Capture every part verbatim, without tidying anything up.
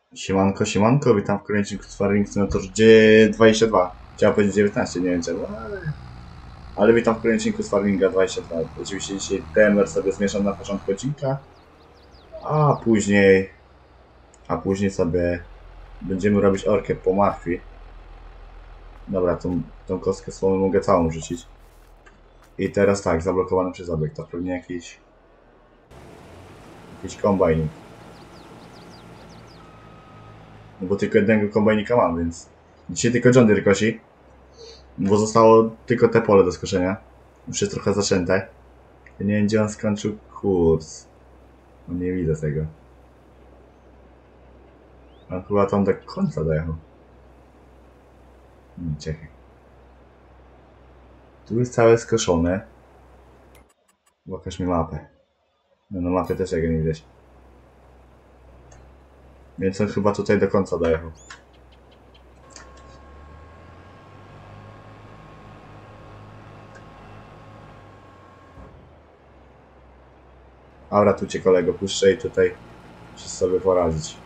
Siemanko, siemanko, witam w kolejnym odcinku z Farming Simulator dwadzieścia dwa. Chciałem powiedzieć dziewiętnaście, nie wiem czemu, ale... ale witam w kolejnym odcinku z Farminga dwadzieścia dwa. Oczywiście dzisiaj T M R sobie zmieszam na początku odcinka, a później... a później sobie będziemy robić orkę po martwi. Dobra, tą, tą kostkę słomy mogę całą rzucić. I teraz tak, zablokowany przez zabieg, to pewnie jakiś... jakiś kombajnik. No bo tylko jednego kombajnika mam, więc... dzisiaj tylko John Deere kosi. Bo zostało tylko te pole do skoszenia. Już jest trochę zaczęte. Ja nie wiem, gdzie on skończył kurs. No nie widzę tego. On chyba tam do końca dojechał. Hmm, czekaj. Tu jest całe skoszone. Pokaż mi mapę. No na mapie też jego nie widać. Więc on chyba tutaj do końca dojechał. Aura, tu cię kolego puszczę i tutaj musisz sobie poradzić.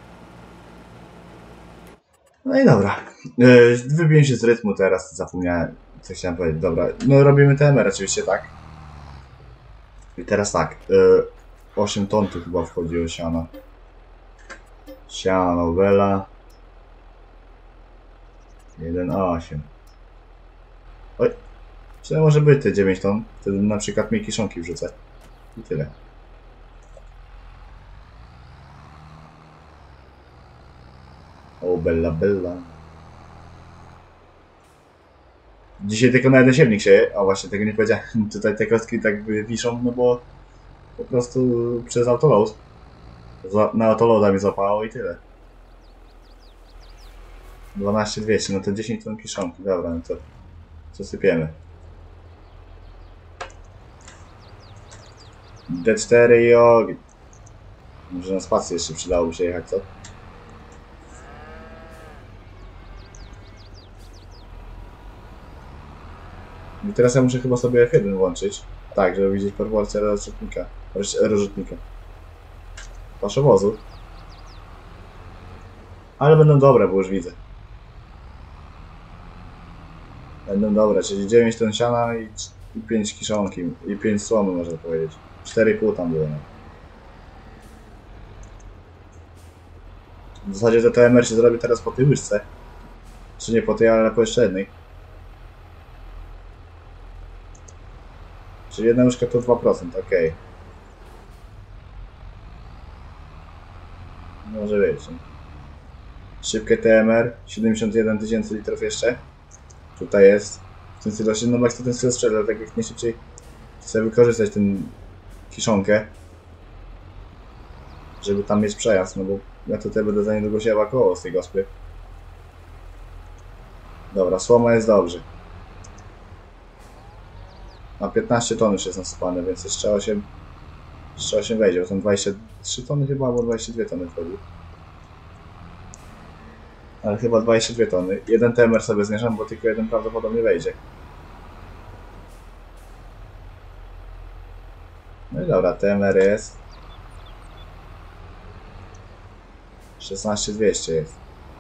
No i dobra. Yy, wybiłem się z rytmu teraz, zapomniałem co chciałem powiedzieć. Dobra, no robimy T M R oczywiście, tak. I teraz tak. Yy, osiem ton tu chyba wchodziło siano. Siano, wela. jeden osiem. Oj. Czy może być te dziewięć ton? Wtedy na przykład mi kiszonki wrzucę. I tyle. O, bella, bella. Dzisiaj tylko na jeden siewnik się, a właśnie tego nie powiedziałem. Tutaj te kostki tak wiszą, no bo po prostu przez autoload. Na autoloada mi złapało i tyle. dwanaście dwieście, no to dziesięć ton kiszonki, dobra, no to co sypiemy. D cztery i ogień. Może na spację jeszcze przydałoby się jechać, co? I teraz ja muszę chyba sobie F jeden włączyć. Tak, żeby widzieć proporcję rozrzutnika. Rozrzutnika. Paszowozu. Ale będą dobre, bo już widzę. Będą dobre, czyli dziewięć ton siana i, i pięć kiszonki. I pięć słomy, można powiedzieć. cztery i pół tam było. No. W zasadzie to T M R się zrobi teraz po tej łyżce. Czy nie po tej, ale po jeszcze jednej. Czyli jedna łyżka to dwa procent, ok. Może być. Szybkie T M R, siedemdziesiąt jeden tysięcy litrów jeszcze. Tutaj jest. W tym stylu, no max to ten styl strzela, tak jak najszybciej chcę wykorzystać tę kiszonkę. Żeby tam mieć przejazd, no bo ja tutaj będę za niedługo się ewakuował z tej gospy. Dobra, słoma jest dobrze. Na piętnaście ton już jest nasypane, więc jeszcze osiem, jeszcze osiem wejdzie, bo są dwadzieścia trzy tony chyba, albo dwadzieścia dwie tony wchodzi. Ale chyba dwadzieścia dwie tony. Jeden T M R sobie zmierzam, bo tylko jeden prawdopodobnie wejdzie. No i dobra, T M R jest. szesnaście dwieście jest.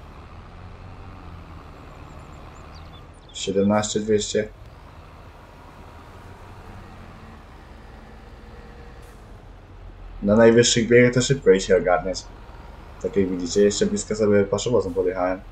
siedemnaście dwieście. Na najwyższych biegach to szybko i się ogarniać. Tak jak widzicie, jeszcze blisko sobie paszowozem podjechałem.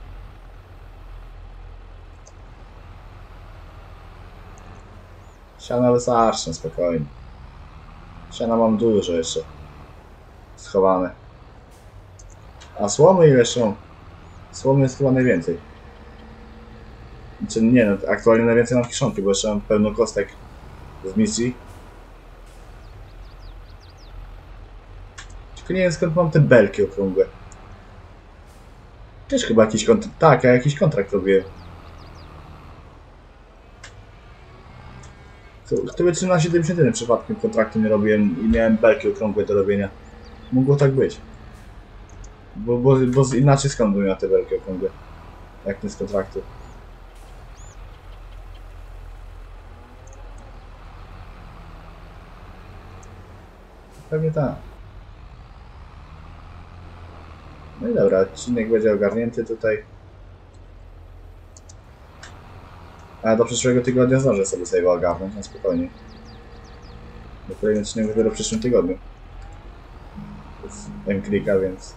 Siana wystarczy, spokojnie. Siana mam dużo jeszcze schowane. A słomy ile jeszcze mam? Słomy jest chyba najwięcej. Znaczy nie no, aktualnie najwięcej mam kiszonki, bo jeszcze mam pełno kostek z misji. Tylko nie wiem skąd mam te belki okrągłe. Też chyba jakiś kontrakt. Tak, ja jakiś kontrakt robię. Chyba na siedemdziesiąt jeden przypadkiem kontraktu nie robiłem i miałem belki okrągłe do robienia. Mogło tak być. Bo, bo, bo inaczej skąd bym miał te belki okrągłe? Jak nie z kontraktu. Pewnie tak. No i dobra, odcinek będzie ogarnięty tutaj. A do przyszłego tygodnia zdążę sobie save'a ogarnąć na spokojnie. Bo kolejny odcinek dopiero w przyszłym tygodniu. Ten klika, więc...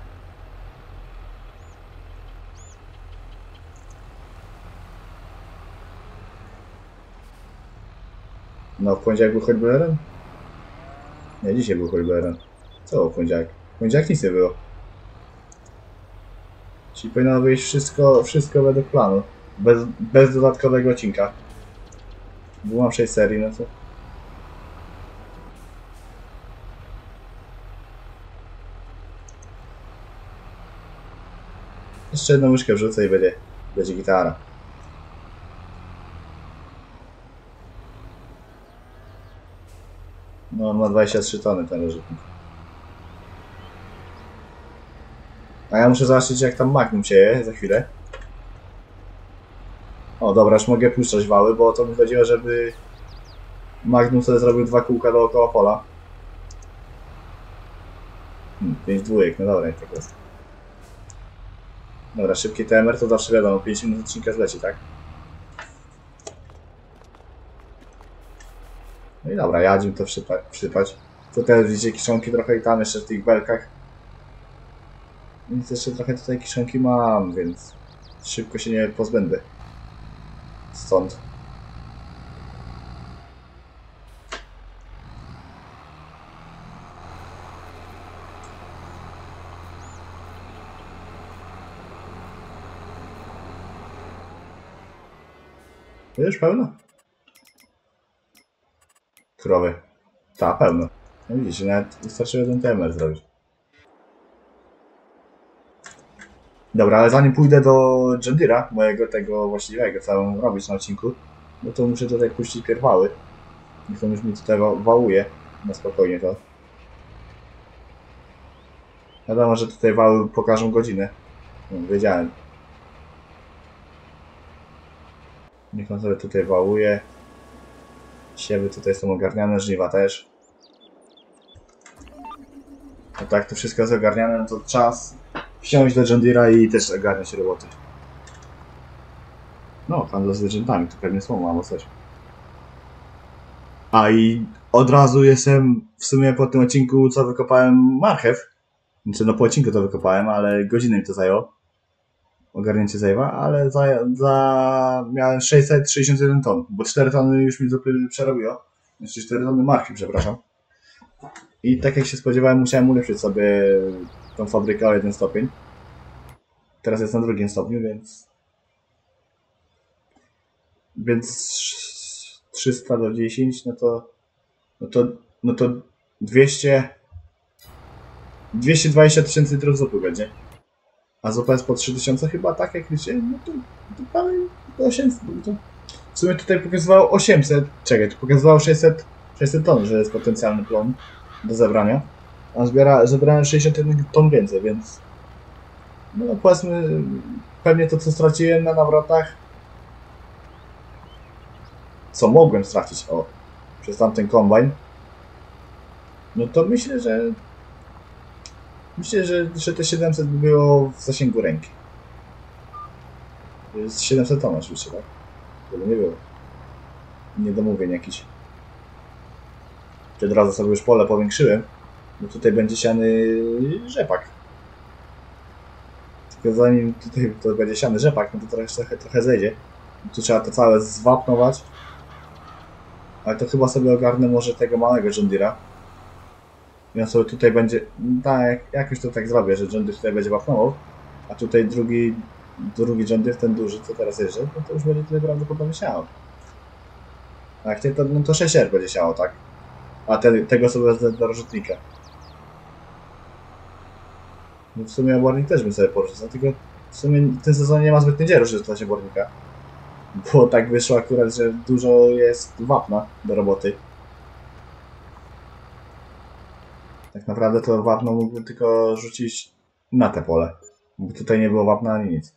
No, w poniedziałek był Hojberen? Nie, dzisiaj był Hojberen. Co w poniedziałek? W poniedziałek nic nie było. Czyli powinno wyjść wszystko, wszystko według planu. Bez, bez dodatkowego odcinka. Bo mam sześć serii, no to... Jeszcze jedną myszkę wrzucę i będzie, będzie gitara. No, ma dwadzieścia trzy tony ten rozrzutnik. A ja muszę zobaczyć, jak tam Magnum sieje za chwilę. O, dobra, już mogę puszczać wały, bo o to mi chodziło, żeby Magnum sobie zrobił dwa kółka dookoła pola. Hmm, pięć dwójek, no dobra, jak tak jest. Dobra, szybki T M R to zawsze wiadomo, pięć minut odcinka zleci, tak? No i dobra, jadzim to przypa przypać. Tutaj widzicie kiszonki trochę i tam jeszcze w tych belkach. Więc jeszcze trochę tutaj kiszonki mam, więc szybko się nie pozbędę. Stąd. To już pełno? Krowy. Ta, pełno. No widzicie, nawet wystarczy jeden T M R zrobić. Dobra, ale zanim pójdę do John Deere'a, mojego tego właściwego, co mam robić na odcinku, no to muszę tutaj puścić pierwały. Niech on już mi tutaj wa wałuje. Na spokojnie to. Wiadomo, że tutaj wały pokażą godzinę. No, wiedziałem. Niech on sobie tutaj wałuje. Siewy tutaj są ogarniane, żniwa też. No tak, to wszystko jest ogarniane, no to czas wsiąść do John Deere'a i też ogarniać roboty. No, handel z zwierzętami, to pewnie słowo albo coś. A i od razu jestem w sumie po tym odcinku, co wykopałem marchew. Znaczy, no po odcinku to wykopałem, ale godzinę mi to zajęło. Ogarnięcie zajęła, ale za, za... miałem sześćset sześćdziesiąt jeden ton, bo cztery tony już mi przerobiło. Znaczy cztery tony marchwi, przepraszam. I tak jak się spodziewałem, musiałem ulepszyć sobie tą fabrykę o jeden stopień. Teraz jest na drugim stopniu, więc... Więc trzysta do dziesięć, no to... No to... No to dwieście... dwieście dwadzieścia tysięcy litrów zupy będzie. A zupa jest po trzy tysiące chyba, tak jak wiecie, no to... to prawie osiemset, no to... W sumie tutaj pokazywało osiemset, czekaj, tu pokazywało sześćset, sześćset ton, że jest potencjalny plon do zebrania. A zbiera, zebrałem sześćdziesiąt jeden ton więcej, więc... No powiedzmy, pewnie to co straciłem na nawrotach, co mogłem stracić, o, przez tamten kombajn, no to myślę, że myślę, że, że te siedemset by było w zasięgu ręki. To jest siedemset ton oczywiście, tak? Żeby nie było. Niedomówień jakiś. Od razu sobie już pole powiększyłem, bo tutaj będzie siany rzepak. Tylko zanim tutaj to będzie siany rzepak, no to trochę, trochę zejdzie. Tu trzeba to całe zwapnować. Ale to chyba sobie ogarnę może tego małego John Deere'a. I on sobie tutaj będzie... Tak, jakoś to tak zrobię, że John Deere tutaj będzie wapnował. A tutaj drugi, drugi John Deere, ten duży, co teraz jeżdżę, no to już będzie tutaj prawdopodobnie siało. A jak nie, to, no to sześć R będzie siało, tak? A te, tego sobie wezmę do rozrzutnika. No w sumie obornik też bym sobie porzucił, tylko w sumie w tym sezonie nie ma zbytnio gdzie rozrzucać obornika. Bo tak wyszło akurat, że dużo jest wapna do roboty. Tak naprawdę to wapno mógłbym tylko rzucić na te pole. Bo tutaj nie było wapna ani nic.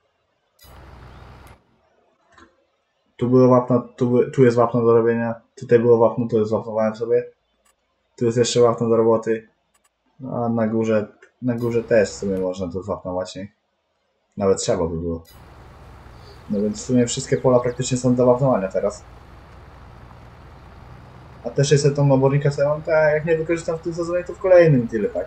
Tu było wapno, tu, tu jest wapno do robienia. Tutaj było wapno, to zwapnowałem sobie. Tu jest jeszcze wapno do roboty. A na górze Na górze też w sumie można to wapnować, nie? Nawet trzeba by było. No więc w sumie wszystkie pola praktycznie są do wapnowania teraz. A też jest tą obornika, co ja mam, tak jak nie wykorzystam w tym sezonie, to w kolejnym tyle, tak?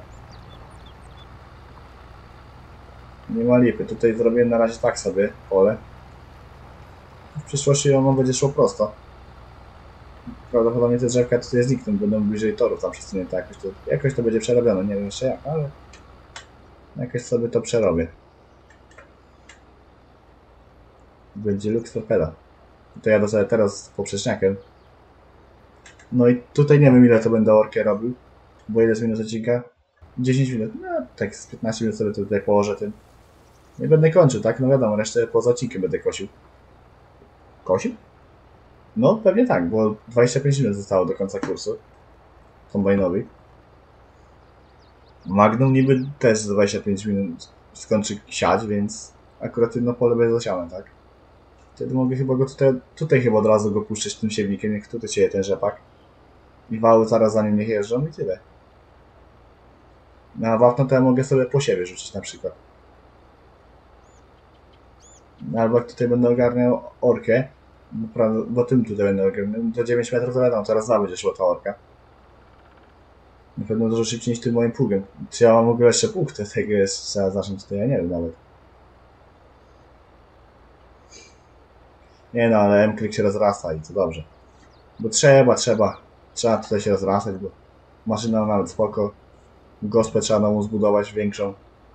Nie ma lipy. Tutaj zrobię na razie tak sobie pole. W przyszłości ono będzie szło prosto. Prawdopodobnie te drzewka tutaj znikną, będą bliżej torów tam przesunięte. Jakoś to, jakoś to będzie przerobione, nie wiem jeszcze jak, ale jakoś sobie to przerobię. Będzie luks torpeda. Tutaj jadę sobie teraz poprzeczniakiem. No i tutaj nie wiem ile to będę orkę robił, bo ile jest minut odcinka? dziesięć minut, no tak z piętnaście minut sobie tutaj położę tym. Nie będę kończył, tak? No wiadomo, resztę poza odcinkiem będę kosił. Kosił? No pewnie tak, bo dwadzieścia pięć minut zostało do końca kursu kombajnowi. Magnum niby też za dwadzieścia pięć minut skończy siać, więc akurat jedno pole będzie zasiane, tak? Wtedy mogę chyba go tutaj, tutaj chyba od razu go puszczać tym siewnikiem, niech tutaj sieje ten rzepak. I wały zaraz za nim niech jeżdżą i tyle. Na wapno to ja mogę sobie po siebie rzucić na przykład. Albo jak tutaj będę ogarniał orkę, bo, bo tym tutaj będę ogarniał, to dziewięć metrów to wiadomo, teraz dwa będzie szła ta orka. Na pewno dużo szybciej niż tym moim pługiem. Czy ja mam w ogóle jeszcze pług, to tego jest, trzeba zacząć, to ja nie wiem nawet. Nie no, ale M-Click się rozrasta i to dobrze. Bo trzeba, trzeba. Trzeba tutaj się rozrastać, bo maszyna nawet spoko. Gospę trzeba nową zbudować większą.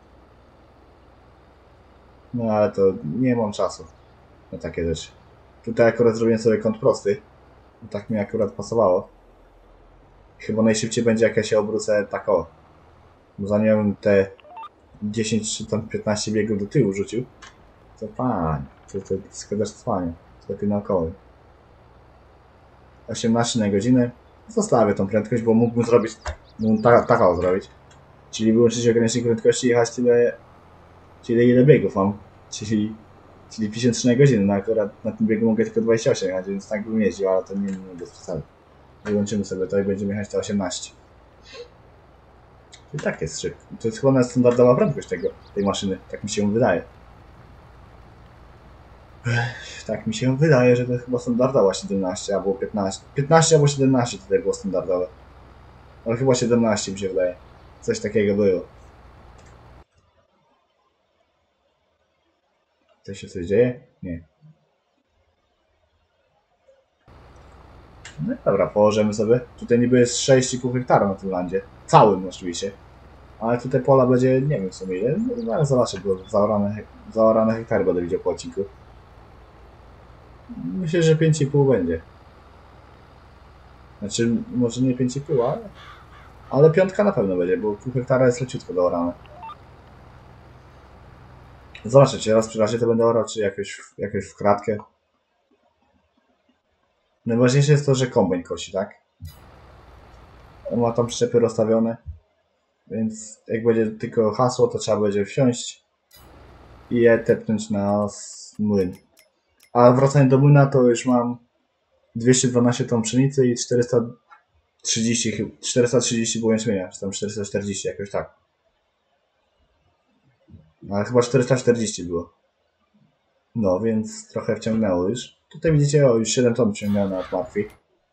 No ale to nie mam czasu na takie rzeczy. Tutaj akurat zrobiłem sobie kąt prosty. Bo tak mi akurat pasowało. Chyba najszybciej będzie jak ja się obrócę tak o. Bo zanim te dziesięć czy tam piętnaście biegów do tyłu rzucił. To fajnie. To, to składarstwanie. To lepiej naokoło. osiemnaście na godzinę. Zostawię tą prędkość, bo mógłbym zrobić, mógłbym ta, taką zrobić. Czyli wyłączyć ogranicznik prędkości i jechać tyle, tyle ile biegów mam. Czyli, czyli pięćdziesiąt trzy na godzinę. No akurat na tym biegu mogę tylko dwadzieścia osiem jechać, więc tak bym jeździł, ale to nie, nie bez przesady. Wyłączymy sobie to i będziemy jechać te osiemnaście. I tak jest szybko. To jest chyba standardowa prędkość tego, tej maszyny. Tak mi się wydaje. Tak mi się wydaje, że to chyba standardowa siedemnaście albo piętnaście. piętnaście albo siedemnaście tutaj było standardowe. Ale chyba siedemnaście mi się wydaje. Coś takiego było. Coś się coś dzieje? Nie. No dobra, położymy sobie. Tutaj niby jest sześć i pół hektara na tym landzie. Całym oczywiście. Ale tutaj pola będzie, nie wiem w sumie ile. No ale zobaczę, bo zaorane, zaorane hektary będę widział po odcinku. Myślę, że pięć i pół będzie. Znaczy, może nie pięć i pół, ale... Ale piątka na pewno będzie, bo pół hektara jest leciutko doorane. Zobaczę, czy raz przy razie to będę orał, czy jakoś, jakoś w kratkę. Najważniejsze jest to, że kombajn kosi, tak? On ma tam przyczepy rozstawione. Więc jak będzie tylko hasło, to trzeba będzie wsiąść i je tepnąć na młyn. A wracając do młyna, to już mam dwieście dwanaście ton pszenicy i czterysta trzydzieści, czterysta trzydzieści było jęczmienia, czy tam czterysta czterdzieści, jakoś tak. Ale chyba czterysta czterdzieści było. No, więc trochę wciągnęło już. Tutaj widzicie, o, już siedem ton wciągnęło na martwi.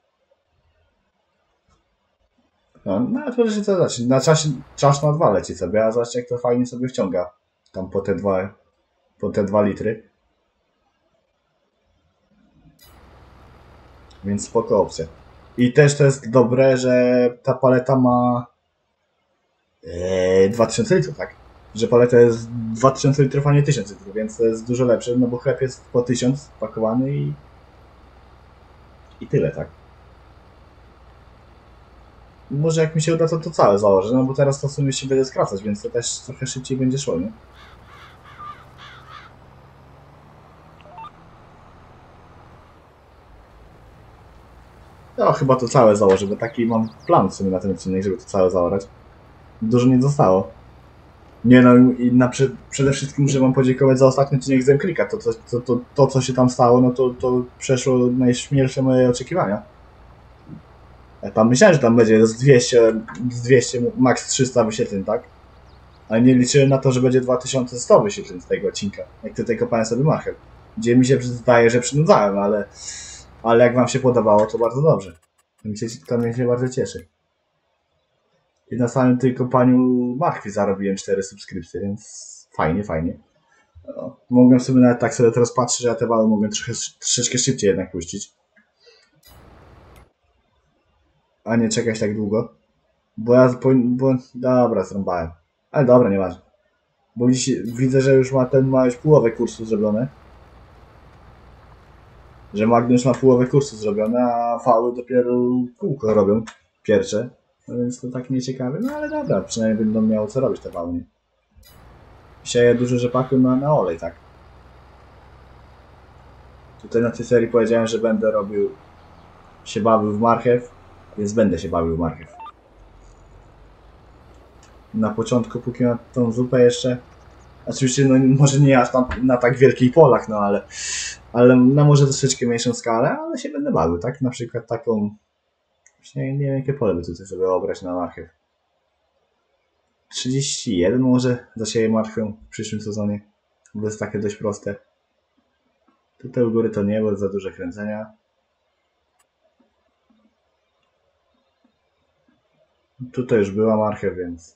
No, no ale to się co znaczy. Na czasie, czas na dwa leci sobie, a zobaczcie jak to fajnie sobie wciąga. Tam po te dwa, po te dwa litry. Więc spoko opcja. I też to jest dobre, że ta paleta ma ee, dwa tysiące litrów, tak? Że paleta jest dwa tysiące litrów, a nie tysiąc litrów, więc to jest dużo lepsze, no bo chleb jest po tysiąc pakowany i i tyle, tak? Może jak mi się uda, to to całe założę, no bo teraz to w sumie się będzie skracać, więc to też trochę szybciej będzie szło, nie? No chyba to całe założę, bo taki mam plan w sumie na ten odcinek, żeby to całe zaorać. Dużo nie zostało. Nie no i na prze, przede wszystkim muszę wam podziękować za ostatni odcinek z M-Clicka. To, to, to, to, to co się tam stało, no to, to przeszło najśmielsze moje oczekiwania. Ja tam myślałem, że tam będzie z dwieście, z dwieście, max trzysta wyświetleń, tak? Ale nie liczyłem na to, że będzie dwa tysiące sto wyświetleń z tego odcinka. Jak tutaj kopałem sobie marchew. Gdzie mi się zdaje, że przynudzałem, ale... Ale jak wam się podobało, to bardzo dobrze. To mnie się, to mnie się bardzo cieszy. I na samym tej kopaniu marchwi zarobiłem cztery subskrypcje, więc fajnie, fajnie. No, mogłem sobie nawet tak sobie teraz patrzeć, że ja te wały mogłem trochę, troszeczkę szybciej jednak puścić. A nie czekać tak długo. Bo ja... Bo, dobra, zrąbałem. Ale dobra, nieważne. Bo dziś widzę, że już ma ten ma już połowę kursu zrobione. Że Magnus ma połowę kursu zrobione, a fały dopiero kółko robią pierwsze. No więc to tak nieciekawe, no ale dobra, przynajmniej będą miały co robić te fały, nie? Sieję dużo rzepaku na, na olej, tak. Tutaj na tej serii powiedziałem, że będę robił, się bawił w marchew, więc będę się bawił w marchew. Na początku, póki na tą zupę jeszcze, oczywiście no może nie aż tam na tak wielkich polach, no ale, ale na może troszeczkę mniejszą skalę, ale się będę bawił, tak? Na przykład taką, nie, nie wiem jakie pole by tutaj sobie obrać na marchew. trzydzieści jeden może zasieję marchwią w przyszłym sezonie, bo jest takie dość proste. Tutaj u góry to nie, bo za duże kręcenia. Tutaj już była marchew, więc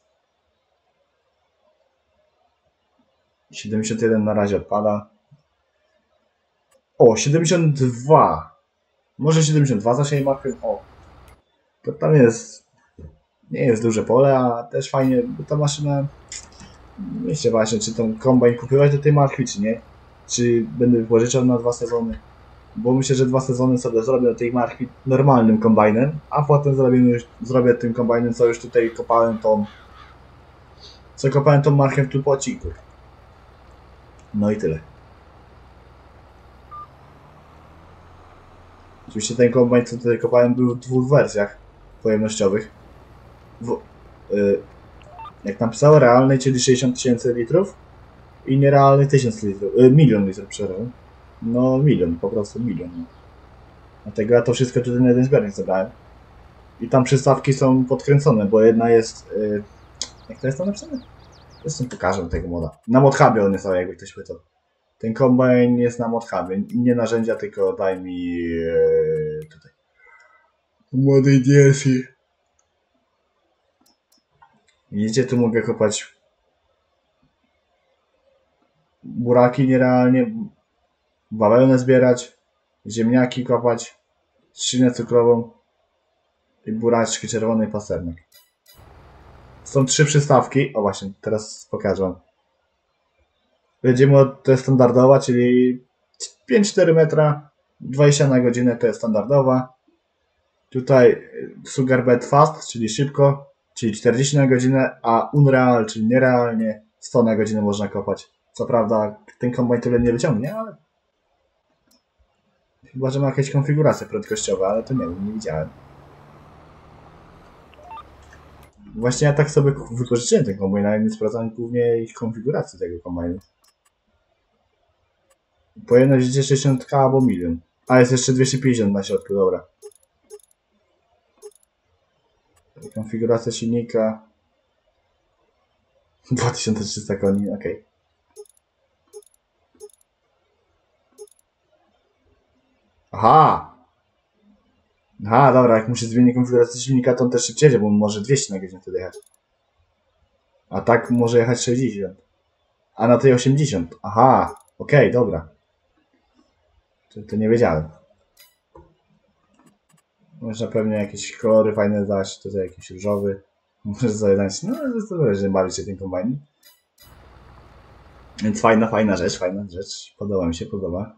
siedemdziesiąt jeden na razie odpada. O, siedemdziesiąt dwa. Może siedemdziesiąt dwa zasieję marchew. O, to tam jest, nie jest duże pole, a też fajnie, bo ta maszyna, myślę właśnie, czy tą kombajn kupować do tej marchwi, czy nie. Czy będę pożyczał na dwa sezony. Bo myślę, że dwa sezony sobie zrobię do tej marki normalnym kombajnem, a potem zrobię, już, zrobię tym kombajnem, co już tutaj kopałem tą... Co kopałem tą markę tu po odcinku. No i tyle. Oczywiście ten kombajn, co tutaj kopałem, był w dwóch wersjach pojemnościowych. W, yy, jak napisałem, realnej, czyli sześćdziesiąt tysięcy litrów i nierealny tysiąc litrów, yy, milion litrów, przepraszam. No milion, po prostu milion. Dlatego ja to wszystko tutaj na jeden zbiornik zabrałem. I tam przystawki są podkręcone, bo jedna jest... Yy, jak to jest tam napisane? Zresztą pokażę tego moda. Na modhubie on jest, jakby ktoś pytał. Ten kombajn jest na modhubie. Nie narzędzia, tylko daj mi... Yy, tutaj. Młody D L C. Widzicie, tu mogę kopać... buraki nierealnie. Bawełnę zbierać. Ziemniaki kopać. Trzcinę cukrową. I buraczki czerwony i pasternek. Są trzy przystawki. O właśnie, teraz pokażę. Jedziemy od, to jest standardowa, czyli pięć cztery metra, dwadzieścia na godzinę to jest standardowa. Tutaj Sugar Bed Fast, czyli szybko, czyli czterdzieści na godzinę, a Unreal, czyli nierealnie sto na godzinę można kopać. Co prawda ten kombajn tyle nie wyciągnie, ale chyba, że ma jakieś konfiguracje prędkościowe, ale to nie wiem, nie widziałem. Właśnie ja tak sobie wypożyczyłem ten kombajn, ale nie sprawdzałem głównie ich konfiguracji tego kombajnu. Pojemność idzie sześćdziesiąt ka albo milion. A jest jeszcze dwieście pięćdziesiąt na środku, dobra. Konfiguracja silnika. dwa tysiące trzysta koni, ok. Aha! Aha, dobra, jak muszę zmienić konfigurację silnika, to on też szybciej jedzie, bo może dwieście na godzinę wtedy jechać. A tak może jechać sześćdziesiąt. A na tej osiemdziesiąt. Aha, okej, okay, dobra. To, to nie wiedziałem. Można pewnie jakieś kolory fajne dać, tutaj jakiś różowy. Może sobie dać, no to że bawić się tym kombajnem. Więc fajna, fajna rzecz, fajna rzecz. Podoba mi się, podoba.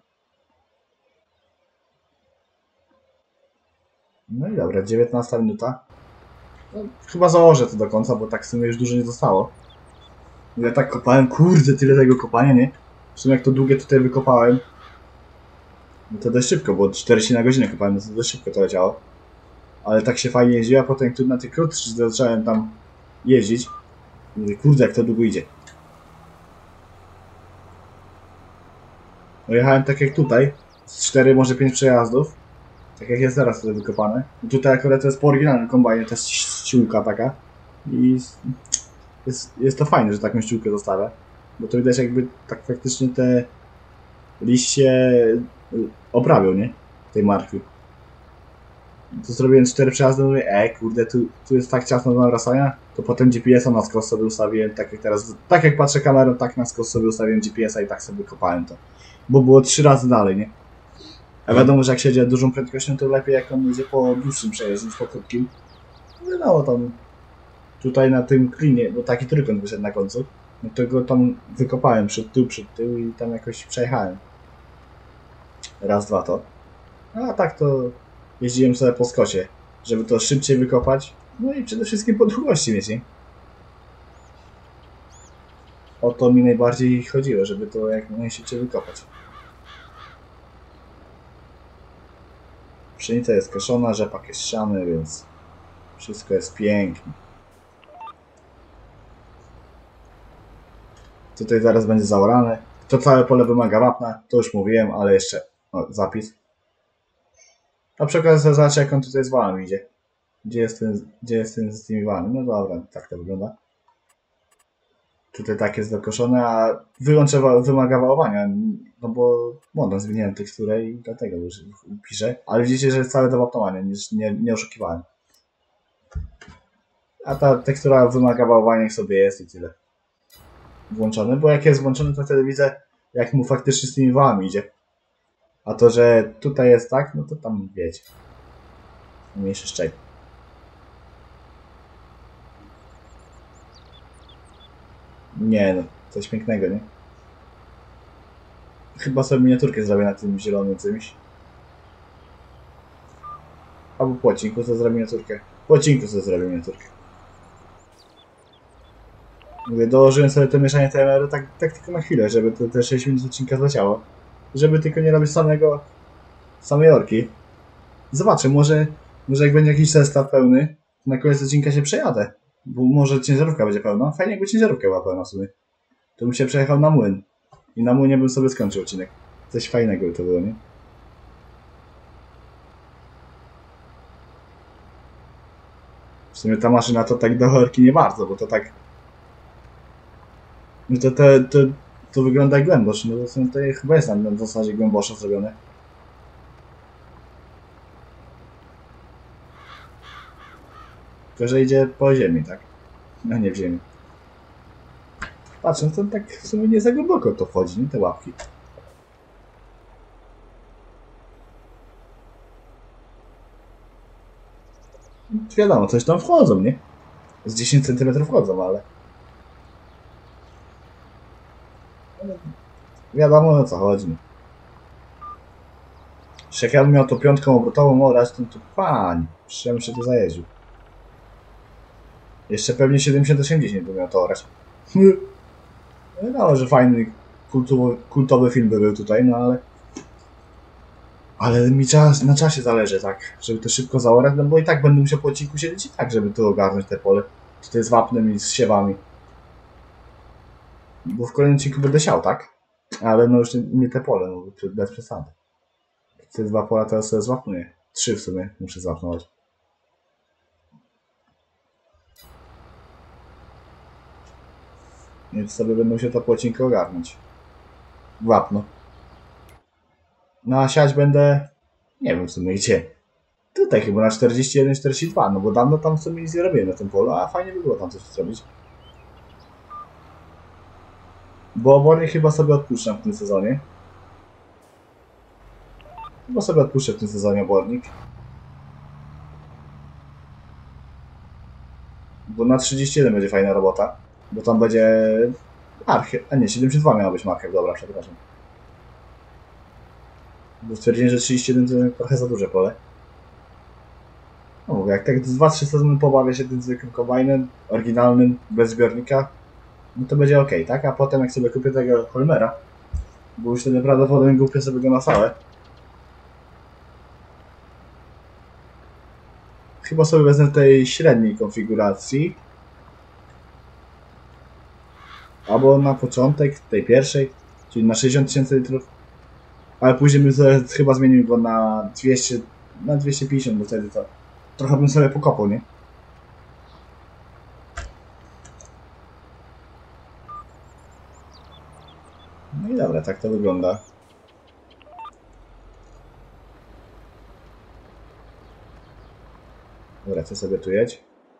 No i dobra, dziewiętnasta minuta. No, chyba założę to do końca, bo tak w sumie już dużo nie zostało. Ja tak kopałem, kurde, tyle tego kopania, nie? W sumie jak to długie tutaj wykopałem, no to dość szybko, bo czterdzieści na godzinę kopałem, no to dość szybko to leciało. Ale tak się fajnie jeździło, a potem tu na tych krótszych zacząłem tam jeździć. I mówię, kurde, jak to długo idzie. No jechałem tak jak tutaj, z cztery, może pięć przejazdów. Tak jak jest teraz tutaj wykopane. I tutaj akurat to jest po oryginalnym kombajnie, to jest ściółka taka. I jest, jest to fajne, że taką ściółkę zostawia, bo to widać jakby tak faktycznie te liście oprawią, nie? Tej marki. To zrobiłem cztery przejazdy, mówię, e kurde, tu, tu jest tak ciasno do nawracania, to potem G P S-a na skos sobie ustawiłem, tak jak teraz, tak jak patrzę kamerą, tak na skos sobie ustawiłem G P S-a i tak sobie kopałem to. Bo było trzy razy dalej, nie? A wiadomo, że jak się jedzie dużą prędkością, to lepiej jak on jedzie po dłuższym przejeździe niż po krótkim. Wiadomo, tam tutaj na tym klinie, bo taki trójkąt wyszedł na końcu, no to go tam wykopałem przed tył, przed tył i tam jakoś przejechałem. Raz, dwa to. A tak to jeździłem sobie po skosie, żeby to szybciej wykopać, no i przede wszystkim po długości mieć, nie? O to mi najbardziej chodziło, żeby to jak najszybciej wykopać. Pszenica jest koszona, rzepak jest siany, więc wszystko jest pięknie. Tutaj zaraz będzie zaorane. To całe pole wymaga wapna, to już mówiłem, ale jeszcze o, zapis. A przy okazji zobaczcie, jak on tutaj z walem idzie. Gdzie jest ten, gdzie jest ten z tymi walami? No dobra, tak to wygląda. Tutaj tak jest dokoszone, a wyłączę wymaga wałowania, no bo modem zmieniłem teksturę i dlatego już piszę. Ale widzicie, że jest całe do wapnowania, nie, nie, nie oszukiwałem. A ta tekstura wymaga wałowania, niech sobie jest i tyle. Włączony, bo jak jest włączony, to wtedy widzę, jak mu faktycznie z tymi wałami idzie. A to, że tutaj jest tak, no to tam wiecie. Mniejszy szczęk. Nie no, coś pięknego, nie? Chyba sobie miniaturkę zrobię na tym zielonym czymś. Albo płocinku, co zrobię miniaturkę. Płocinku, co zrobię miniaturkę. Mówię, dołożyłem sobie to mieszanie T M R-u tak, tak tylko na chwilę, żeby to te sześć minut odcinka zleciało. Żeby tylko nie robić samego, samej orki. Zobaczę, może, może jak będzie jakiś zestaw pełny, to na koniec odcinka się przejadę. Bo może ciężarówka będzie pełna. Fajnie jakby ciężarówka była pełna w sumie. To bym się przejechał na młyn. I na młynie bym sobie skończył odcinek. Coś fajnego by to było, nie? W sumie ta maszyna to tak do orki nie bardzo, bo to tak... No to, to, to, to wygląda jak głębosz, no to, to chyba jest tam w zasadzie głębosza zrobione. Tylko, że idzie po ziemi, tak? No nie w ziemi. Patrząc, to tak w sumie nie za głęboko to wchodzi, nie? Te łapki. Wiadomo, coś tam wchodzą, nie? Z dziesięć centymetrów wchodzą, ale... Wiadomo, o co chodzi. Jak ja bym miał to piątką obrotową orać, to tu pań, przecież ja bym się tu zajeździł. Jeszcze pewnie siedemdziesiąt osiemdziesiąt bym miał to orać. No, że fajny, kultowy, kultowy film by był tutaj, no ale... Ale mi czas, na czasie zależy, tak, żeby to szybko zaorać, no bo i tak będę musiał po odcinku siedzieć i tak, żeby tu ogarnąć te pole. Tutaj z wapnem i z siewami. Bo w kolejnym odcinku będę siał, tak? Ale no już nie, nie te pole, no bez przesady. Te dwa pola teraz sobie zwapnuję. Trzy w sumie muszę zwapnować. Więc sobie będę musiał to po odcinku ogarnąć. Wapno. No a siać będę... Nie wiem w sumie gdzie. Tutaj chyba na czterdzieści jeden czterdzieści dwa, no bo dawno tam w sumie nic nie robiłem na tym polu, a fajnie by było tam coś zrobić. Bo obornik chyba sobie odpuszczam w tym sezonie. Chyba sobie odpuszczę w tym sezonie obornik. Bo na trzydzieści jeden będzie fajna robota. Bo tam będzie marchew. A nie, siedemdziesiąt dwa miała być marchew, dobra, przepraszam. Bo stwierdziłem, że trzydzieści jeden to trochę za duże pole. No mówię, jak tak dwa trzy sezony pobawię się tym zwykłym kombajnem, oryginalnym, bez zbiornika, no to będzie ok, tak? A potem jak sobie kupię tego Holmera, bo już wtedy prawdopodobnie kupię sobie go na salę. Chyba sobie wezmę tej średniej konfiguracji. Albo na początek tej pierwszej, czyli na sześćdziesiąt tysięcy litrów. Ale później bym sobie chyba zmienił go na dwieście, na dwieście pięćdziesiąt, bo wtedy to trochę bym sobie pokopał, nie? No i dobra, tak to wygląda. Dobra, co sobie tu jedź?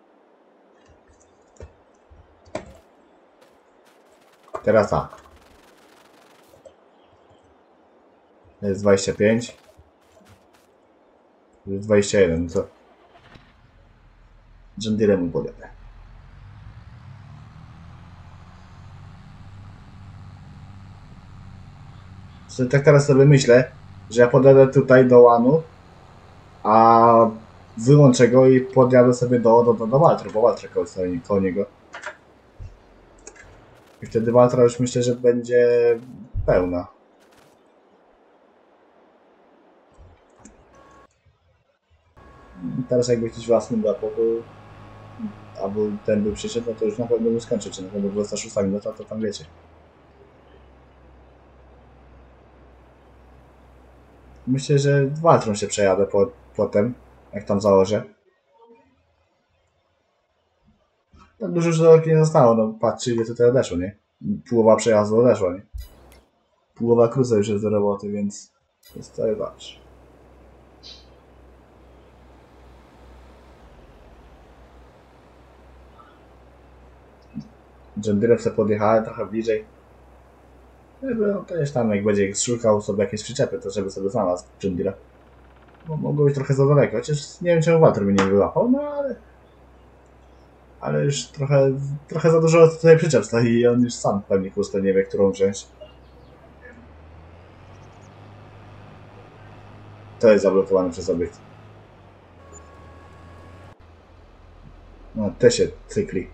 Teraz tak. To jest dwadzieścia pięć. To jest dwadzieścia jeden, co? John Deere mu podjadę. Tak teraz sobie myślę, że ja podjadę tutaj do łanu, a wyłączę go i podjadę sobie do, do, do, do Waltra, bo Waltra koło, koło niego. I wtedy Waltra już myślę, że będzie pełna. I teraz jakby jakiś własny dapł, albo ten by przyszedł, no to już na pewno bym skończył, czy na pewno dwadzieścia sześć minuta, to tam wiecie. Myślę, że Waltrą się przejadę po, potem, jak tam założę. Tam dużo już do orki nie zostało, no patrzcie ile tutaj odeszło, nie? Połowa przejazdu odeszła, nie? Połowa cruza już jest do roboty, więc jest to dobrze. John Deere sobie podjechałem trochę bliżej. No to jest tam, jak będzie szukał sobie jakieś przyczepy, to żeby sobie znalazł John Deere. Bo mogło być trochę za daleko, chociaż nie wiem czemu Walter mnie nie wyłapał, no ale... Ale już trochę, trochę za dużo tutaj przyczep stoi i on już sam pewnie kurde nie wie, którą wziąć. To jest zablokowane przez obiekt. No, te się cykli.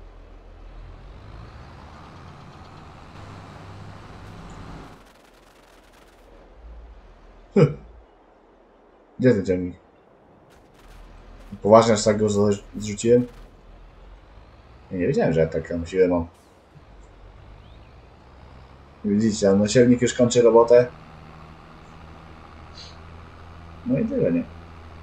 Hm. Gdzie ten ciągnik? Poważnie aż tak go zrzuciłem? Ja nie wiedziałem, że ja taką siłę mam. Widzicie, no silnik już kończy robotę. No i tyle, nie?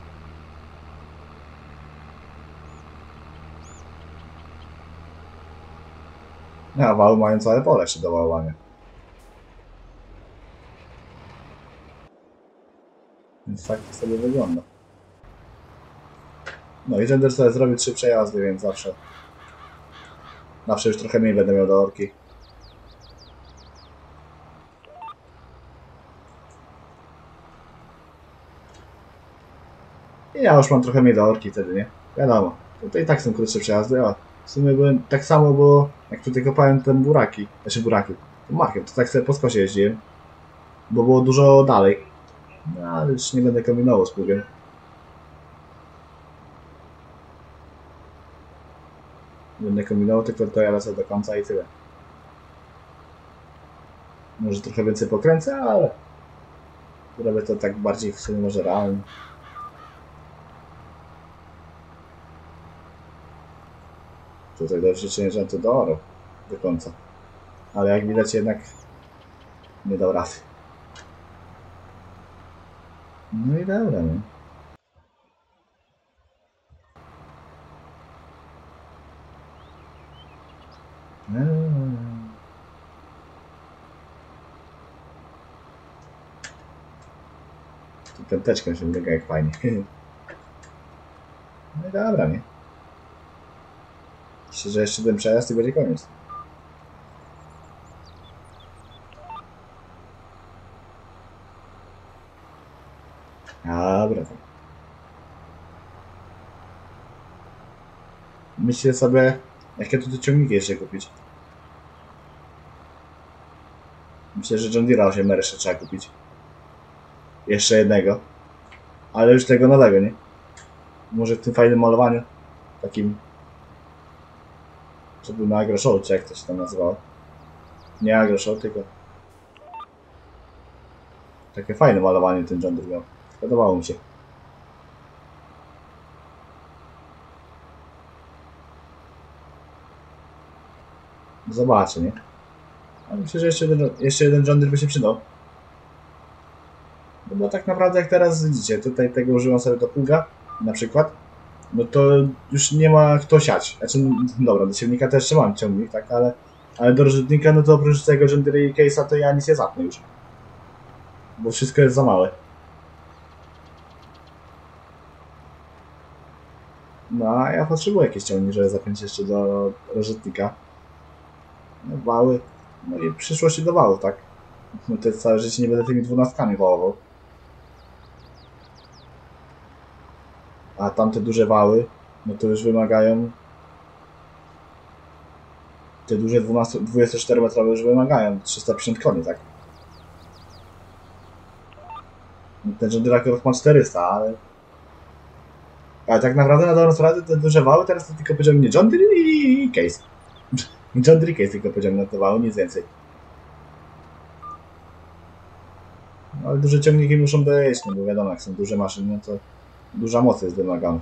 A wały mają całe pole jeszcze do wałowania. Więc tak to sobie wygląda. No i Gender sobie zrobił trzy przejazdy, więc zawsze... Zawsze już trochę mniej będę miał do orki. I ja już mam trochę mniej do orki wtedy, nie? Wiadomo, tutaj tak są krótsze przejazdy, a w sumie byłem, tak samo było, jak tutaj kopałem te buraki, znaczy buraki, markiem, to tak sobie po skosie jeździłem, bo było dużo dalej. No ale już nie będę kombinował z pługiem. Będę kombinował, tylko to ja lecę do końca i tyle. Może trochę więcej pokręcę, ale robię to tak bardziej w sumie może realnie. Tutaj do życzenia rzędu do oro do końca. Ale jak widać jednak nie dał rady. No i dobra, nie? Tu piąteczką się wylega jak fajnie. No i dobra, nie? Myślę, że jeszcze ten przejazd i będzie koniec. Dobra. Myślę sobie, jakie tutaj ciągniki jeszcze kupić. Myślę, że John Deere osiem R jeszcze trzeba kupić. Jeszcze jednego. Ale już tego nowego, nie? Może w tym fajnym malowaniu. Takim... Co był na AgroShow, czy jak to się tam nazywało. Nie AgroShow, tylko... Takie fajne malowanie ten John Deere miał. Podobało mi się. Zobaczę, nie? Ale myślę, że jeszcze jeden, jeszcze jeden John Deere by się przydał. No bo tak naprawdę jak teraz widzicie, tutaj tego używam sobie do pługa, na przykład, no to już nie ma kto siać. Znaczy, dobra, do siewnika też jeszcze mam ciągnik, tak, ale Ale do rozrzutnika, no to oprócz tego John Deere i Case'a to ja nic nie zapnę już. Bo wszystko jest za małe. No a ja potrzebuję jakieś ciągnie, żeby zapiąć jeszcze do rozrzutnika. No wały. No i w przyszłości do wałów, tak? No to całe życie nie będę tymi dwunastkami wałował. A tamte duże wały, no to już wymagają... Te duże dwudziestoczterometrowe już wymagają trzysta pięćdziesiąt koni, tak? Ten John Deere akurat ma czterysta, ale... Ale tak naprawdę na dobrą sprawę te duże wały teraz to tylko pociągnie John Deere i Case. John Deere Case tylko pociągnie na te wały, nic więcej. No, ale duże ciągniki muszą być, no bo wiadomo, jak są duże maszyny, no to duża moc jest wymagana.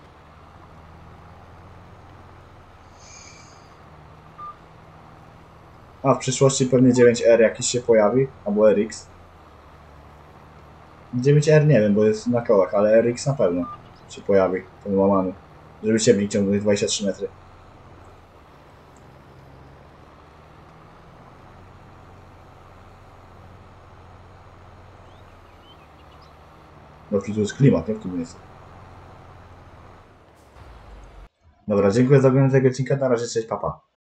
A w przyszłości pewnie dziewięć R jakiś się pojawi, albo R X. dziewięć R nie wiem, bo jest na kołach, ale R X na pewno się pojawi, ten łamany. Żeby siewnik ciągnął dwadzieścia trzy metry. No tu jest klimat, nie w tym miejscu. Dobra, dziękuję za oglądanie tego odcinka, na razie, cześć, papa.